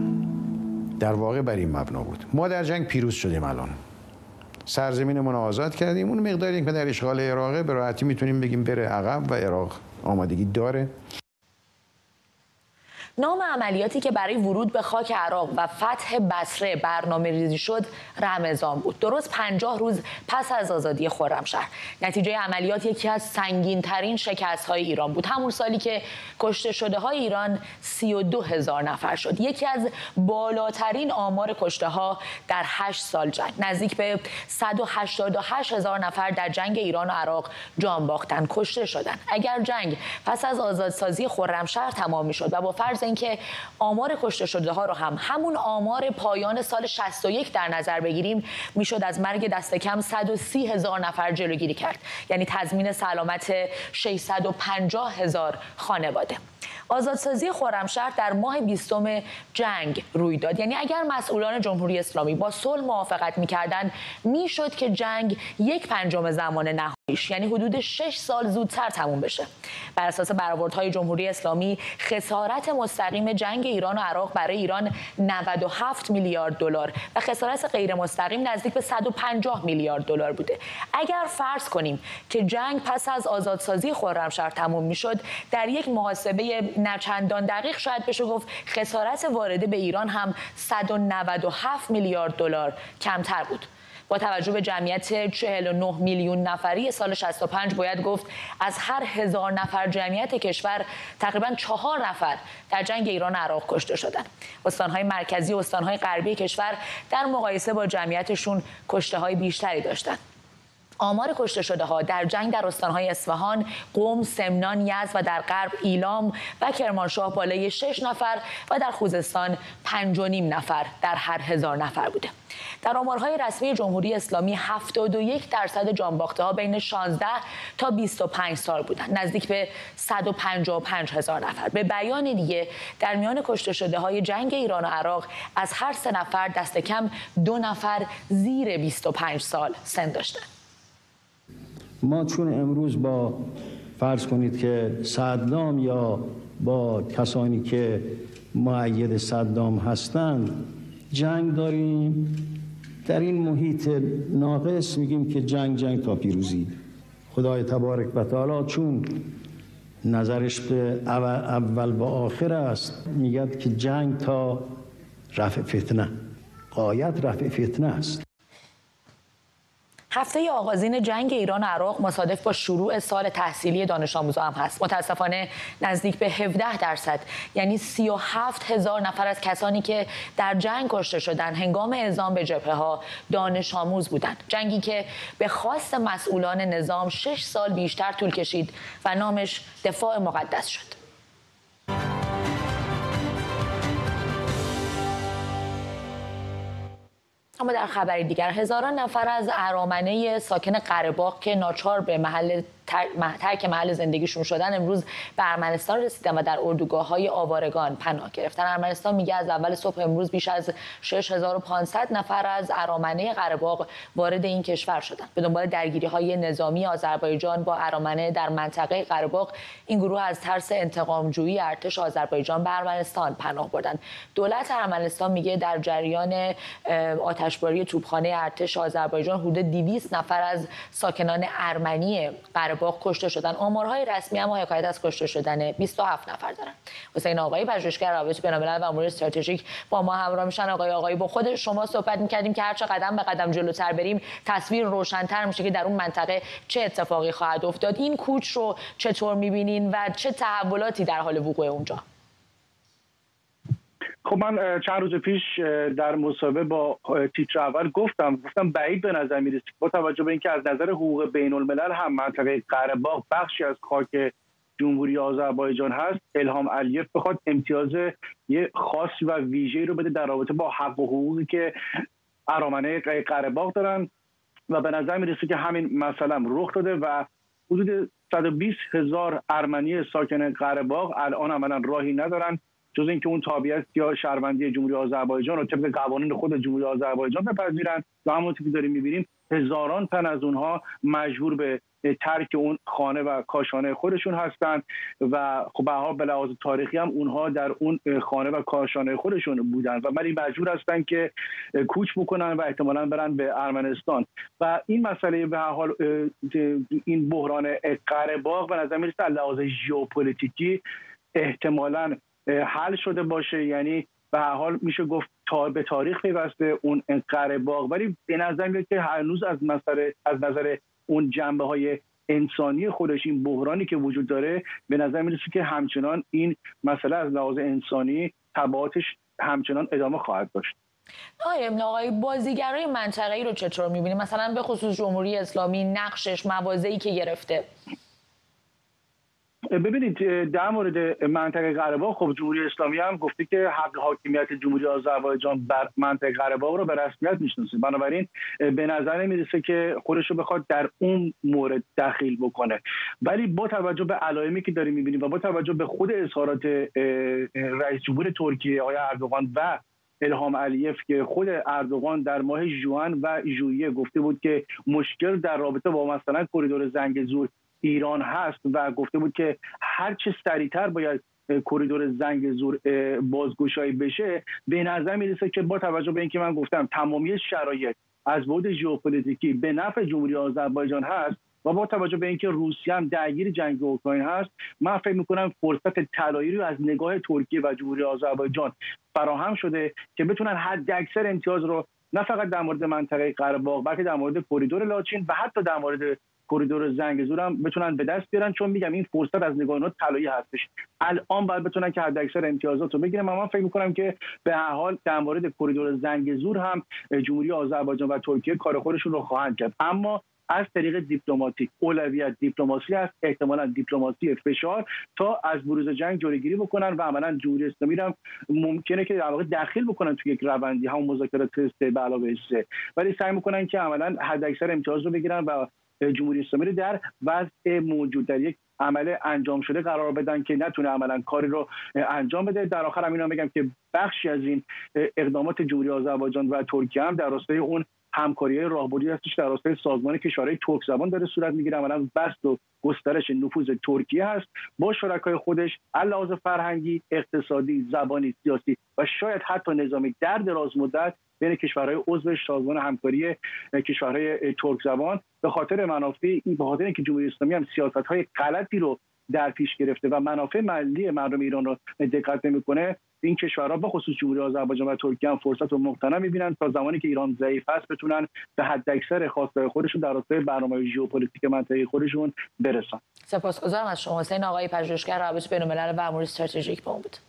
در واقع بر این مبنا بود: ما در جنگ پیروز شدیم، الان سرزمینمون رو آزاد کردیم، اون مقداری که در اشغال عراق به راحتی میتونیم بگیم بره عقب و عراق آمادگی داره. نام عملیاتی که برای ورود به خاک عراق و فتح بصره برنامه ریزی شد رمضان بود، درست پنجاه روز پس از آزادی خرمشهر. نتیجه عملیات یکی از سنگین ترین شکست های ایران بود، همون سالی که کشته شده های ایران سی و دو هزار نفر شد، یکی از بالاترین آمار کشته ها در هشت سال جنگ. نزدیک به صد و هشتاد و هشت هزار نفر در جنگ ایران و عراق جان باختن، کشته شدن. اگر جنگ پس از آزادسازی خرمشهر تمام میشد و با فرض اینکه آمار کشته شده ها رو هم همون آمار پایان سال شصت و یک در نظر بگیریم، میشد از مرگ دست کم صد و سی هزار نفر جلوگیری کرد، یعنی تضمین سلامت ششصد و پنجاه هزار خانواده. آزادسازی خرمشهر در ماه بیستم جنگ روی داد، یعنی اگر مسئولان جمهوری اسلامی با صلح موافقت می‌کردند میشد که جنگ یک پنجم زمان نهاییش، یعنی حدود شش سال زودتر تموم بشه. بر اساس برآوردهای جمهوری اسلامی خسارت مستقیم جنگ ایران و عراق برای ایران نود و هفت میلیارد دلار و خسارت غیر مستقیم نزدیک به صد و پنجاه میلیارد دلار بوده. اگر فرض کنیم که جنگ پس از آزادسازی خرمشهر تموم میشد، در یک محاسبه نچندان دقیق شاید بشه گفت خسارت وارده به ایران هم صد و نود و هفت میلیارد دلار کمتر بود. با توجه به جمعیت چهل و نه میلیون نفری سال شصت و پنج باید گفت از هر هزار نفر جمعیت کشور تقریباً چهار نفر در جنگ ایران و عراق کشته شدند. استانهای مرکزی و استانهای غربی کشور در مقایسه با جمعیتشون کشته‌های بیشتری داشتند. آمار کشته شده ها در جنگ در استانهای اصفهان، قم، سمنان، یزد و در غرب ایلام و کرمانشاه بالای شش نفر و در خوزستان پنج و نیم نفر در هر هزار نفر بوده. در آمارهای رسمی جمهوری اسلامی هفتاد و یک درصد جانباخته‌ها بین شانزده تا بیست و پنج سال بودند، نزدیک به صد و پنجاه و پنج هزار نفر. به بیان دیگه در میان کشته شده های جنگ ایران و عراق از هر سه نفر دست کم دو نفر زیر بیست و پنج سال سن داشتند. ما چون امروز با فرض کنید که صدام یا با کسانی که مؤید صدام هستند جنگ داریم، در این محیط ناقص میگیم که جنگ جنگ تا پیروزی. خدای تبارک و تعالی چون نظرش به اول و آخر است میگه که جنگ تا رفع فتنه، غایت رفع فتنه است. هفته آغازین جنگ ایران و عراق مصادف با شروع سال تحصیلی دانش آموزا هم هست. متاسفانه نزدیک به هفده درصد یعنی سی و هفت هزار نفر از کسانی که در جنگ کشته شدند هنگام اعزام به جبهه ها دانش آموز بودند. جنگی که به خواست مسئولان نظام شش سال بیشتر طول کشید و نامش دفاع مقدس شد. اما در خبری دیگر هزاران نفر از ارامنه ساکن قره‌باغ که ناچار به محل ترک محل زندگیشون شدن امروز به ارمنستان رسیدن و در اردوگاه‌های آوارگان پناه گرفتن. ارمنستان میگه از اول صبح امروز بیش از شش هزار و پانصد نفر از ارامنه قره‌باغ وارد این کشور شدند. به دنبال درگیری‌های نظامی آذربایجان با ارامنه در منطقه قره‌باغ، این گروه از ترس انتقام‌جویی ارتش آذربایجان به ارمنستان پناه بردند. دولت ارمنستان میگه در جریان آتشباری توپخانه ارتش آذربایجان حدود دویست نفر از ساکنان ارمنی قره‌باغ کشته شدن. آمارهای رسمی اما حکایت از کشته شدن بیست و هفت نفر دارن. حسین آقایی پژوهشگر روابط بین‌الملل و امور استراتژیک با ما همراه میشن. آقای آقایی، با خود شما صحبت می‌کردیم که هر چه قدم به قدم جلوتر بریم تصویر روشن‌تر میشه که در اون منطقه چه اتفاقی خواهد افتاد. این کوچ رو چطور می‌بینین و چه تحولاتی در حال وقوع اونجا؟ خب من چند روز پیش در مصاحبه با تیتر اول گفتم گفتم بعید به نظر میرسه با توجه به اینکه از نظر حقوق بین الملل هم منطقه قره‌باغ بخشی از خاک جمهوری آذربایجان هست، الهام علیف بخواد امتیاز یه خاصی و ویژه‌ای رو بده در رابطه با حق و حقوقی که ارامنه قره‌باغ دارن و به نظر میرسه که همین مثلا رخ داده و حدود صد و بیست هزار ارمنی ساکن قره‌باغ الان عملاً راهی ندارن جز اینکه اون تابعیت یا شهروندی جمهوری آذربایجان رو طبق قوانین خود جمهوری آذربایجان بپذیرن و همونطور که داریم می‌بینیم هزاران تن از اونها مجبور به ترک اون خانه و کاشانه خودشون هستند و خب به هر حال به لحاظ تاریخی هم اونها در اون خانه و کاشانه خودشون بودن و ولی مجبور هستن که کوچ بکنن و احتمالاً برن به ارمنستان و این مسئله به هر حال این بحران قره‌باغ به نظر میرسه از لحاظ ژئوپلیتیکی احتمالاً حل شده باشه، یعنی به هر حال میشه گفت تا به تاریخ پیوسته اون قره‌باغ، ولی به نظر میاد که هنوز از نظر از نظر اون جنبه های انسانی خودش این بحرانی که وجود داره به نظر میرسه که همچنان این مسئله از لحاظ انسانی تبعاتش همچنان ادامه خواهد داشت. آقای ابن آقای، بازیگرای منطقه‌ای رو چطور می‌بینید؟ مثلا به خصوص جمهوری اسلامی نقشش، مواضعی که گرفته. ببینید در مورد منطقه قره‌باغ خب جمهوری اسلامی هم گفته که حق حاکمیت جمهوری آذربایجان بر منطقه قره‌باغ رو به رسمیت میشناسه، بنابراین به نظر نمیرسه که خودش رو بخواد در اون مورد دخیل بکنه. ولی با توجه به علائمی که داریم میبینیم و با توجه به خود اظهارات رئیس جمهور ترکیه آقای اردوغان و الهام علیف که خود اردوغان در ماه ژوئن و ژوئیه گفته بود که مشکل در رابطه با مثلا کریدور زنگزور ایران هست و گفته بود که هر چه سریعتر باید کریدور زنگزور بازگشایی بشه، به نظر میرسه که با توجه به اینکه من گفتم تمامی شرایط از بعد ژئوپلیتیکی به نفع جمهوری آذربایجان هست و با توجه به اینکه روسیه هم درگیر جنگ اوکراین هست، من فکر میکنم فرصت طلایی رو از نگاه ترکیه و جمهوری آذربایجان فراهم شده که بتونن حداکثر امتیاز رو نه فقط در مورد منطقه قره‌باغ بلکه در مورد کریدور لاچین و حتی در مورد کریدور زنگزور هم بتونن به دست بیارن، چون میگم این فرصت از نگاه اونا طلایی هستش. الان باید بتونن که حداکثر امتیازات رو بگیرن. من فکر میکنم که به هر حال در مورد کریدور زنگزور هم جمهوری آذربایجان و ترکیه کار خودشون رو خواهند کرد، اما از طریق دیپلماتیک. اولویت دیپلماسی است، احتمالاً دیپلماسی فشار تا از بروز جنگ جلوگیری بکنن و عملاً جمهوری اسلامی هم ممکنه که در واقع داخل بکنن توی یک روندی، همون مذاکرات سه به علاوه سه، ولی سعی میکنن که عملاً حداکثر امتیاز رو بگیرن و جمهوری اسلامی رو در وضع موجود در یک عمل انجام شده قرار بدن که نتونه عملاً کاری رو انجام بده. در آخر هم اینو بگم که بخشی از این اقدامات جمهوری آذربایجان و ترکیه هم در راستای اون همکاری راهبردی هستش در راستای سازمان کشورهای ترک زبان داره صورت میگیره. عملاً بسط و گسترش نفوذ ترکیه هست با شرکای خودش علاوه فرهنگی، اقتصادی، زبانی، سیاسی و شاید حتی نظامی در دراز مدت بین کشورهای عضو سازمان همکاری کشورهای ترک زبان به خاطر منافع این، به خاطر اینکه جمهوری اسلامی هم سیاست‌های غلطی رو در پیش گرفته و منافع ملی مردم ایران رو دقت نمی‌کنه، این کشورها به خصوص جمهوری آذربایجان و ترکیه هم فرصت رو مقتنم می‌بینن تا زمانی که ایران ضعیف است بتونن به حداکثر خواستهای خودشون در راستای برنامه ژئوپلیتیک منطقه‌ای خودشون برسن. سپاسگزارم از شما حسین آقای پژوهشگر روابط بین‌الملل و امور استراتژیک با بود.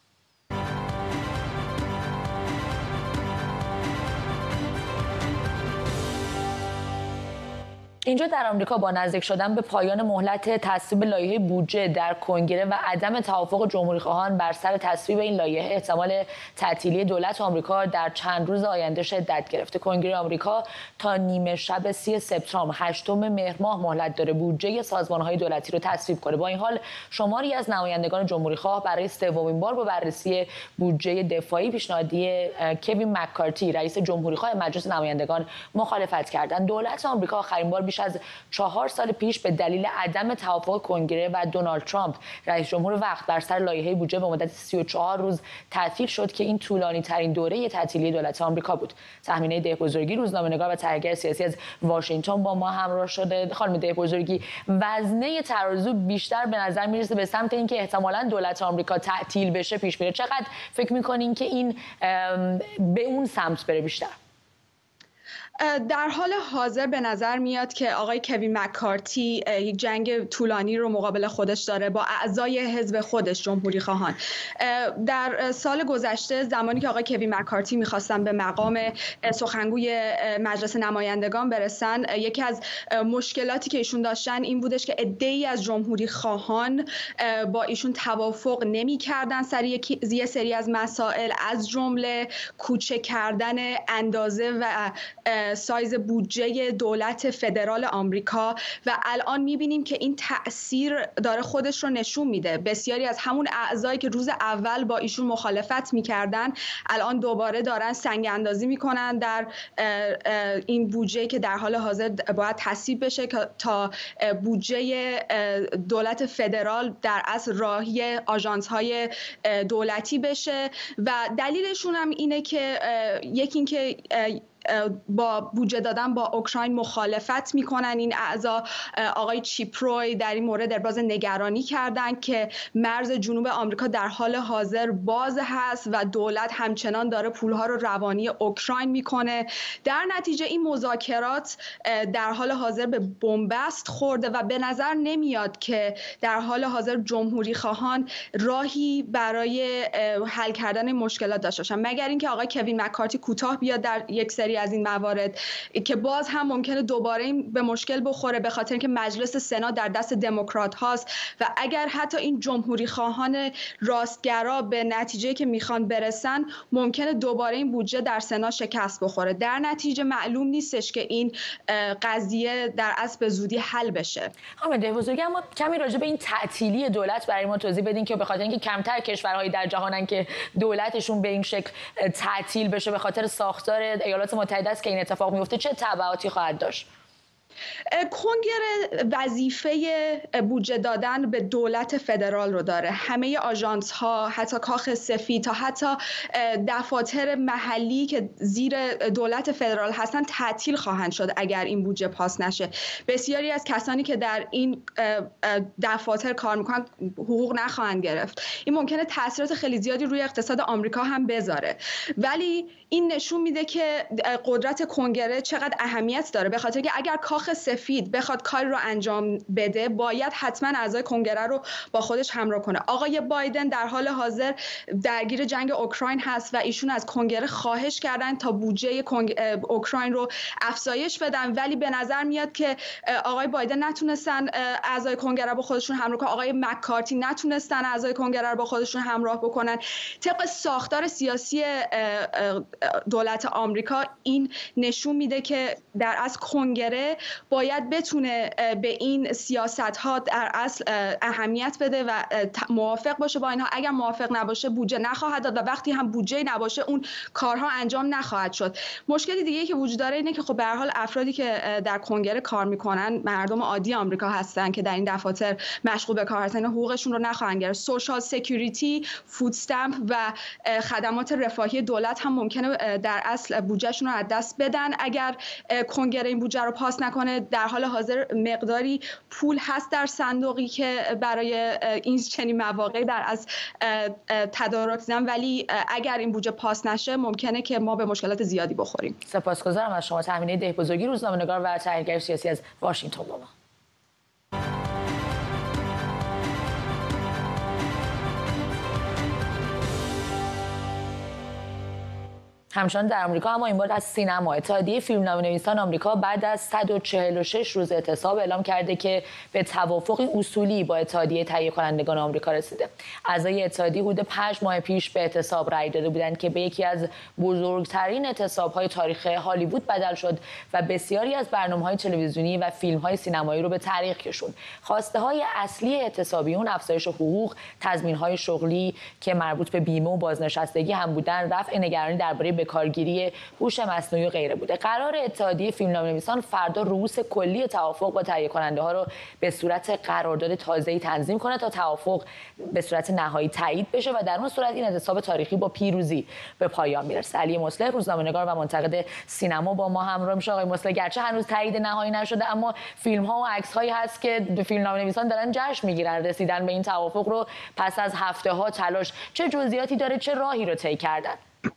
اینجا در آمریکا با نزدیک شدن به پایان مهلت تصویب لایحه بودجه در کنگره و عدم توافق جمهوری‌خواهان بر سر تصویب این لایحه، احتمال تعطیلی دولت آمریکا در چند روز آینده شدت گرفته. کنگره آمریکا تا نیمه شب سی سپتامبر هشتم مهر ماه مهلت داره بودجه سازمان‌های دولتی رو تصویب کنه. با این حال شماری از نمایندگان جمهوری‌خواه برای سومین بار با بررسی بودجه دفاعی پیشنهادی کوین مک‌کارتی رئیس جمهوری‌خواه مجلس نمایندگان مخالفت کردند. دولت آمریکا آخرین بار بیش از چهار سال پیش به دلیل عدم توافق کنگره و دونالد ترامپ رئیس جمهور وقت بر سر لایحه بودجه به مدت سی و چهار روز تعطیل شد که این طولانی ترین دوره تعطیلی دولت آمریکا بود. تخمینه دهبزرگی روزنامه‌نگار و تحلیلگر سیاسی از واشنگتن با ما همراه شده. خانم دهبزرگی، وزنه ترازو بیشتر به نظر میرسه به سمت اینکه احتمالاً دولت آمریکا تعطیل بشه پیش میره. چقدر فکر می‌کنین که این به اون سمت بره بیشتر؟ در حال حاضر به نظر میاد که آقای کوین مک‌کارتی یک جنگ طولانی رو مقابل خودش داره با اعضای حزب خودش جمهوری خواهان. در سال گذشته زمانی که آقای کوین مک‌کارتی میخواستن به مقام سخنگوی مجلس نمایندگان برسن، یکی از مشکلاتی که ایشون داشتن این بودش که عده‌ای از جمهوری خواهان با ایشون توافق نمی‌کردن سر یه سری از مسائل، از جمله کوچک کردن اندازه و سایز بودجه دولت فدرال آمریکا و الان میبینیم که این تأثیر داره خودش رو نشون میده. بسیاری از همون اعضایی که روز اول با ایشون مخالفت میکردن الان دوباره دارن سنگ اندازی میکنن در این بودجه که در حال حاضر باید تصویب بشه تا بودجه دولت فدرال در اصل راهی آژانس های دولتی بشه و دلیلشون هم اینه که یکی اینکه با بودجه دادن با اوکراین مخالفت میکنن این اعضا. آقای چیپروی در این مورد ابراز نگرانی کردن که مرز جنوب آمریکا در حال حاضر باز هست و دولت همچنان داره پولها رو روانی اوکراین میکنه. در نتیجه این مذاکرات در حال حاضر به بنبست خورده و به نظر نمیاد که در حال حاضر جمهوری خواهان راهی برای حل کردن مشکلات داشته باشن، مگر اینکه آقای کوین مک‌کارتی کوتاه بیاد در یک سری از این موارد که باز هم ممکنه دوباره به مشکل بخوره به خاطر اینکه مجلس سنا در دست دموکرات هاست و اگر حتی این جمهوری خواهان راستگرا به نتیجه که میخوان برسن ممکنه دوباره این بودجه در سنا شکست بخوره. در نتیجه معلوم نیستش که این قضیه در اصل به زودی حل بشه. خانم دهبزرگی، اما کمی راجع به این تعطیلی دولت برای ما توضیح بدین که به خاطر اینکه کمتر کشورهای در جهانن که دولتشون به این شکل تعطیل بشه به خاطر ساختار ایالات متحده است که این اتفاق میفته، چه تبعاتی خواهد داشت؟ کنگره وظیفه بودجه دادن به دولت فدرال رو داره. همه آژانس ها، حتی کاخ سفید تا حتی دفاتر محلی که زیر دولت فدرال هستن تعطیل خواهند شد اگر این بودجه پاس نشه. بسیاری از کسانی که در این دفاتر کار میکنن حقوق نخواهند گرفت. این ممکنه تاثیرات خیلی زیادی روی اقتصاد آمریکا هم بذاره. ولی این نشون میده که قدرت کنگره چقدر اهمیت داره، به خاطر که اگر کاخ سفید بخواد کار رو انجام بده باید حتما اعضای کنگره رو با خودش همراه کنه. آقای بایدن در حال حاضر درگیر جنگ اوکراین هست و ایشون از کنگره خواهش کردن تا بودجه اوکراین رو افزایش بدن، ولی به نظر میاد که آقای بایدن نتونستن اعضای کنگره با خودشون همراه کنن، آقای مکارتی نتونستن اعضای کنگره رو با خودشون همراه بکنن. طبق ساختار سیاسی دولت آمریکا این نشون میده که در اصل کنگره باید بتونه به این سیاست ها در اصل اهمیت بده و موافق باشه با اینها. اگر موافق نباشه بودجه نخواهد داد و وقتی هم بودجه نباشه اون کارها انجام نخواهد شد. مشکل دیگه ای که وجود داره اینه که خب به هر حال افرادی که در کنگره کار میکنن مردم عادی آمریکا هستن که در این دفاتر مشغول به کار هستن، حقوقشون رو نخواهند گرفت. سوشال سکیوریتی، فود استمپ و خدمات رفاهی دولت هم ممکنه در اصل بودجهشون رو از دست بدن اگر کنگره این بودجه رو پاس نکنه. در حال حاضر مقداری پول هست در صندوقی که برای این چنین مواقع در از تدارک دیدن، ولی اگر این بودجه پاس نشه ممکنه که ما به مشکلات زیادی بخوریم. سپاسگزارم از شما. تهمینه دهبزرگی، روزنامه‌نگار و تحلیلگر سیاسی از واشنگتن با ما. همچنان در آمریکا اما این بار از سینما، اتحادیه فیلمنامه‌نویسان آمریکا بعد از صد و چهل و شش روز اعتصاب اعلام کرده که به توافقی اصولی با اتحادیه تهیه کنندگان آمریکا رسیده. اعضای اتحادیه حدود پنج ماه پیش به اعتصاب رأی داده بودند که به یکی از بزرگترین اعتصاب‌های تاریخ هالیوود بدل شد و بسیاری از برنامه‌های تلویزیونی و فیلم‌های سینمایی رو به تعریق کشوند. خواسته‌های اصلی اعتصابیون افزایش حقوق، تضمین‌های شغلی که مربوط به بیمه و بازنشستگی هم بودن، رفع نگرانی درباره کارگیری هوش مصنوعی و غیره بوده. قرار اتحادیه فیلمنامه‌نویسان فردا رؤوس کلی توافق با تهیه کننده ها رو به صورت قرارداد تازه‌ای تنظیم کنه تا توافق به صورت نهایی تایید بشه و در اون صورت این اعتصاب تاریخی با پیروزی به پایان میرسه. علی مصلح، روزنامه‌نگار و منتقد سینما با ما همراه میشه. آقای مصلح، گرچه هنوز تایید نهایی نشده اما فیلم‌ها و عکس‌هایی هست که فیلمنامه‌نویسان دارن جشن میگیرن رسیدن به این توافق رو پس از هفته‌ها تلاش. چه جزئیاتی داره، چه راهی رو طی کردن؟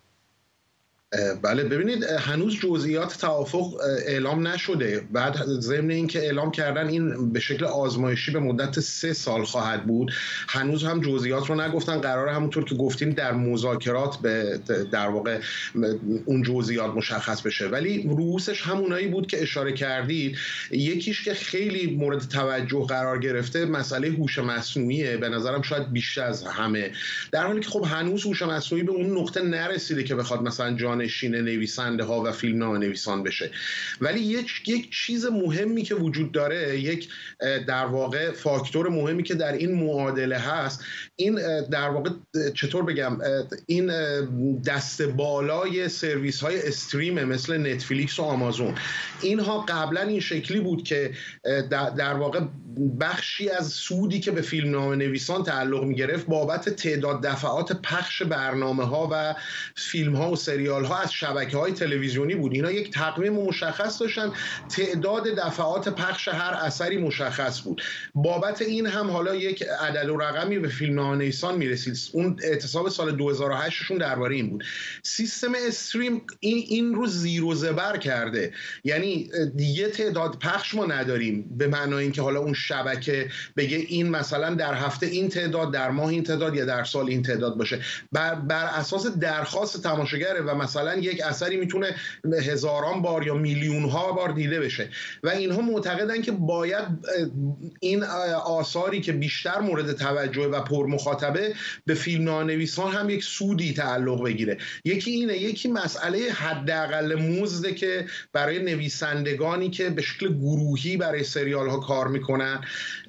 بله ببینید هنوز جزئیات توافق اعلام نشده. بعد ضمن اینکه اعلام کردن این به شکل آزمایشی به مدت سه سال خواهد بود، هنوز هم جزئیات رو نگفتن. قراره همونطور که گفتیم در مذاکرات به در واقع اون جزئیات مشخص بشه، ولی رؤوسش همونایی بود که اشاره کردید. یکیش که خیلی مورد توجه قرار گرفته مسئله هوش مصنوعیه، به نظرم شاید بیشتر از همه، در حالی که خب هنوز هوش مصنوعی به اون نقطه نرسیده که بخواد مثلا جان نشین نویسنده ها و فیلمنامه نویسان بشه. ولی یک یک چیز مهمی که وجود داره، یک در واقع فاکتور مهمی که در این معادله هست، این در واقع چطور بگم، این دست بالای سرویس های استریم مثل نتفلیکس و آمازون، اینها قبلا این شکلی بود که در واقع بخشی از سودی که به فیلمنامه نویسان تعلق می گرفت بابت تعداد دفعات پخش برنامه ها و فیلم ها و سریال ها از شبکه های تلویزیونی بود. اینا یک تقویم مشخص داشتن، تعداد دفعات پخش هر اثری مشخص بود. بابت این هم حالا یک عدد و رقمی به فیلمنامه‌نویسان میرسید. اون اعتصاب سال دو هزار و هشت شون درباره این بود. سیستم استریم این این رو زیر و زبر کرده، یعنی دیگه تعداد پخش ما نداریم به معنای اینکه حالا اون شبکه بگه این مثلا در هفته این تعداد، در ماه این تعداد یا در سال این تعداد باشه. بر, بر اساس درخواست تماشاگره و مثلا یک اثری میتونه هزاران بار یا میلیون ها بار دیده بشه و اینها معتقدن که باید این آثاری که بیشتر مورد توجه و پر مخاطبه به فیلمنامه‌نویسان هم یک سودی تعلق بگیره. یکی اینه، یکی مسئله حداقل مزد که برای نویسندگانی که به شکل گروهی برای سریال ها کار میکنن.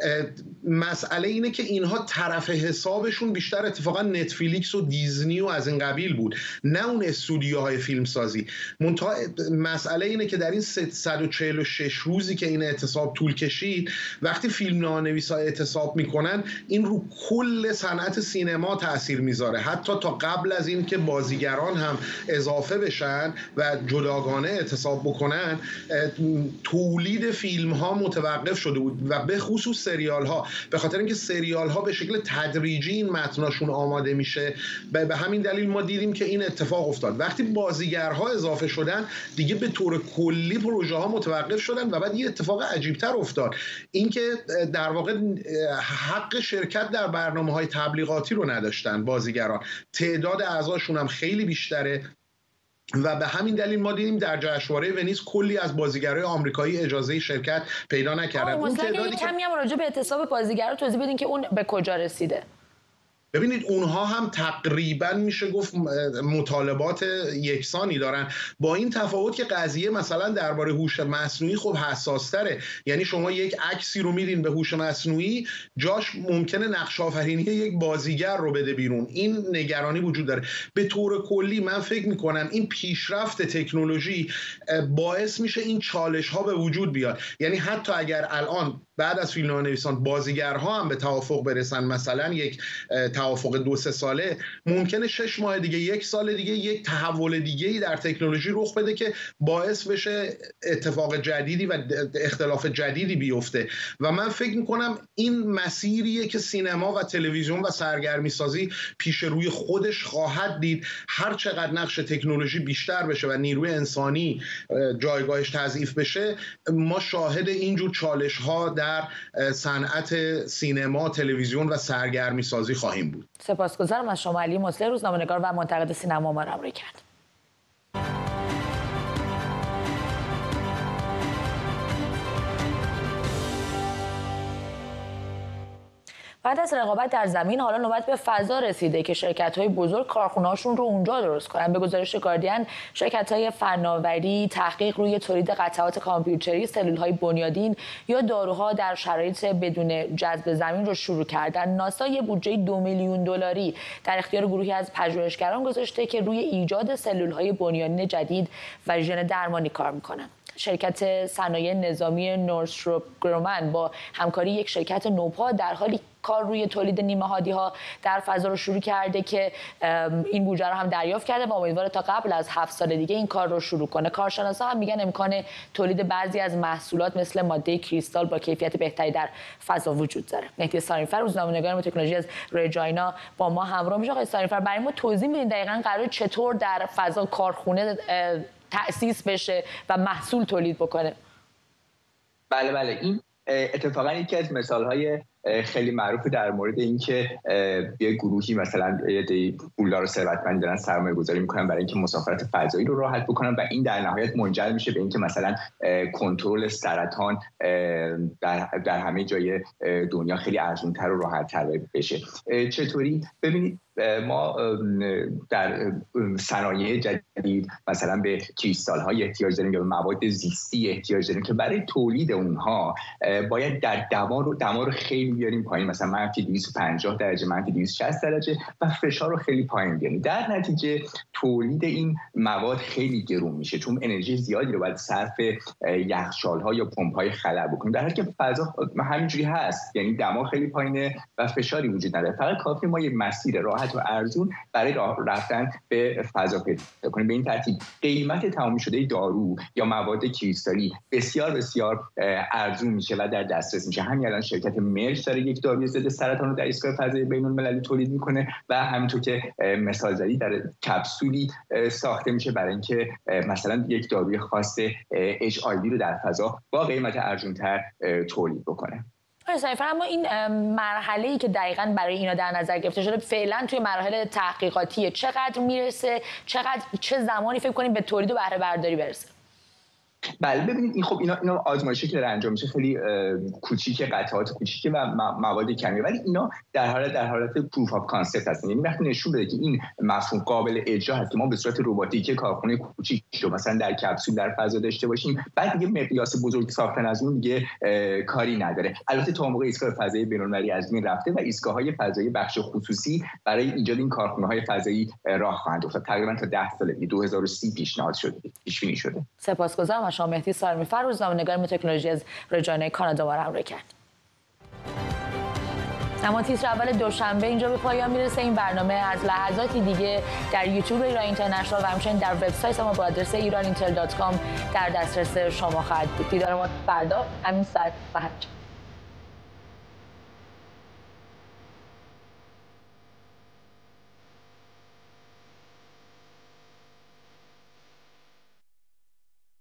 مسئله اینه که اینها طرف حسابشون بیشتر اتفاقا نتفلیکس و دیزنی و از این قبیل بود، نه اون استودیوهای فیلمسازی. منتها مسئله اینه که در این صد و چهل و شش روزی که این اعتصاب طول کشید، وقتی فیلمنامه‌نویسا اعتصاب میکنن این رو کل صنعت سینما تاثیر میذاره، حتی تا قبل از این که بازیگران هم اضافه بشن و جداگانه اعتصاب بکنن تولید فیلم ها متوقف شده بود و به خصوص سریال ها، به خاطر اینکه سریال ها به شکل تدریجی این متناشون آماده میشه. به همین دلیل ما دیدیم که این اتفاق افتاد. وقتی بازیگرها اضافه شدن دیگه به طور کلی پروژه ها متوقف شدن و بعد یه اتفاق عجیبتر افتاد، اینکه در واقع حق شرکت در برنامه‌های تبلیغاتی رو نداشتن بازیگران، تعداد اعضاشون هم خیلی بیشتره و به همین دلیل ما دیدیم در جشنواره ونیز کلی از بازیگرای آمریکایی اجازه شرکت پیدا نکردن. اون تعدادی که کمی هم راجع به اعتصاب بازیگرا توضیح بدین که اون به کجا رسیده. ببینید اونها هم تقریبا میشه گفت مطالبات یکسانی دارن، با این تفاوت که قضیه مثلا درباره هوش مصنوعی خب حساس تره. یعنی شما یک عکسی رو میدین به هوش مصنوعی، جاش ممکنه نقش آفرینی یک بازیگر رو بده بیرون، این نگرانی وجود داره. به طور کلی من فکر میکنم این پیشرفت تکنولوژی باعث میشه این چالش ها به وجود بیاد. یعنی حتی اگر الان بعد از فیلمنامه‌نویسان بازیگرها هم به توافق برسن، مثلا یک توافق دو سه ساله، ممکنه شش ماه دیگه، یک سال دیگه، یک تحول دیگه‌ای در تکنولوژی رخ بده که باعث بشه اتفاق جدیدی و اختلاف جدیدی بیفته. و من فکر میکنم این مسیریه که سینما و تلویزیون و سرگرمی سازی پیش روی خودش خواهد دید. هر چقدر نقش تکنولوژی بیشتر بشه و نیروی انسانی جایگاهش تضعیف بشه، ما شاهد اینجور چالش ها در صنعت سینما، تلویزیون و سرگرمی سازی خواهیم بود. سپاسگزارم از شما علی مصلح، روزنامه‌نگار و منتقد سینما ما رو همراهی کرد. بعد از رقابت در زمین، حالا نوبت به فضا رسیده که شرکت‌های بزرگ کارخونه‌هاشون رو اونجا درست کنن. به گزارش گاردین، شرکت‌های فناوری، تحقیق روی تولید قطعات کامپیوتری، سلول‌های بنیادین یا داروها در شرایط بدون جذب زمین رو شروع کردن. ناسا یه بودجه دو میلیون دلاری در اختیار گروهی از پژوهشگران گذاشته که روی ایجاد سلول‌های بنیادین جدید و ژن درمانی کار می‌کنن. شرکت صنایع نظامی نورثروپ گرومن با همکاری یک شرکت نوپا در حالی کار روی تولید نیمه هادی ها در فضا رو شروع کرده که این بودجه رو هم دریافت کرده و امیدواره تا قبل از هفت سال دیگه این کار رو شروع کنه. کارشناسا هم میگن امکان تولید بعضی از محصولات مثل ماده کریستال با کیفیت بهتری در فضا وجود داره. مهدی ساریفر، روزنامه‌نگار تکنولوژی از رجاینا، با ما همراه میشه. آقای ساریفر، برای ما توضیح میدین دقیقاً قرار چطور در فضا کارخونه تأسیس بشه و محصول تولید بکنه؟ بله بله، این اتفاقا یکی از مثال‌های خیلی معروف در مورد اینکه یه گروهی مثلا یه پولدار و ثروتمندی دارن سرمایه گذاری میکنن برای اینکه مسافرت فضایی رو راحت بکنن و این در نهایت منجر میشه به اینکه مثلا کنترل سرطان در, در همه جای دنیا خیلی ارزان‌تر و راحت‌تر بشه. چطوری؟ ببینید ما در صنایع جدید مثلا به کریستال‌های احتیاج داریم یا به مواد زیستی احتیاج داریم که برای تولید اونها باید در دما رو دما رو خیلی بیاریم پایین، مثلا منفی دویست و پنجاه درجه، منفی دویست و شصت درجه و فشار رو خیلی پایین بیاریم. در نتیجه تولید این مواد خیلی گرون میشه چون انرژی زیادی رو باید صرف یخچال‌ها یا پمپ‌های خلا بکنیم، در حالی که فضا همینجوری هست، یعنی دما خیلی پایینه و فشاری وجود نداره. فقط کافیه ما یه مسیر راحت و ارزون برای راه رفتن به فضا پیدا کنیم. به این ترتیب قیمت تمام شده دارو یا مواد کریستالی بسیار بسیار ارزون میشه و در دسترس میشه. همین الان شرکت مرج داره یک داروی ضد سرطان رو در ایستگاه فضایی بین‌المللی تولید میکنه و همینطور که مثال زدی در کپسولی ساخته میشه برای اینکه مثلا یک داروی خاص اچ آی وی رو در فضا با قیمت ارزونتر تولید بکنه. ساریفر، اما این مرحله‌ای که دقیقاً برای اینا در نظر گرفته شده فعلا توی مراحل تحقیقاتیه، چقدر میرسه، چقدر چه زمانی فکر کنیم به تولید و بهره برداری برسه؟ بله ببینید این خب اینا اینا آزمایشی که داره انجام میشه خیلی کوچیکه، قطعات کوچیکه و مواد کمی، ولی اینا در حالت در حالت پروف اف کانسپت هستن. یعنی وقتی نشون بده که این مفهوم قابل اجرا هست که ما به صورت رباتیک کارخونه کوچیک رو مثلا در کپسول در فضا داشته باشیم، بعد دیگه مقیاس بزرگ ساختن از اون دیگه کاری نداره. البته تا موقع ایستگاه فضایی بین‌المللی از این رفته و ایستگاه‌های فضایی بخش خصوصی برای ایجاد این کارخونه‌های فضایی راه خواهند افتاد. تقریبا تا ده سال دیگه دو هزار و سی پیشنهاد شده، پیش بینی شده. سپاسگزارم شما مهدی ساریفر، روزنامه‌نگار تکنولوژی از رجاینا کانادا ما رو همراهی کرد. اما تیتر اول دوشنبه اینجا به پایان میرسه. این برنامه از لحظاتی دیگه در یوتیوب ایران اینترنشنال و همچنین در وبسایت ما با آدرس ایران اینتل دات کام در دسترس شما خواهد بود. دیدار ما فردا همین ساعت خواهد شد.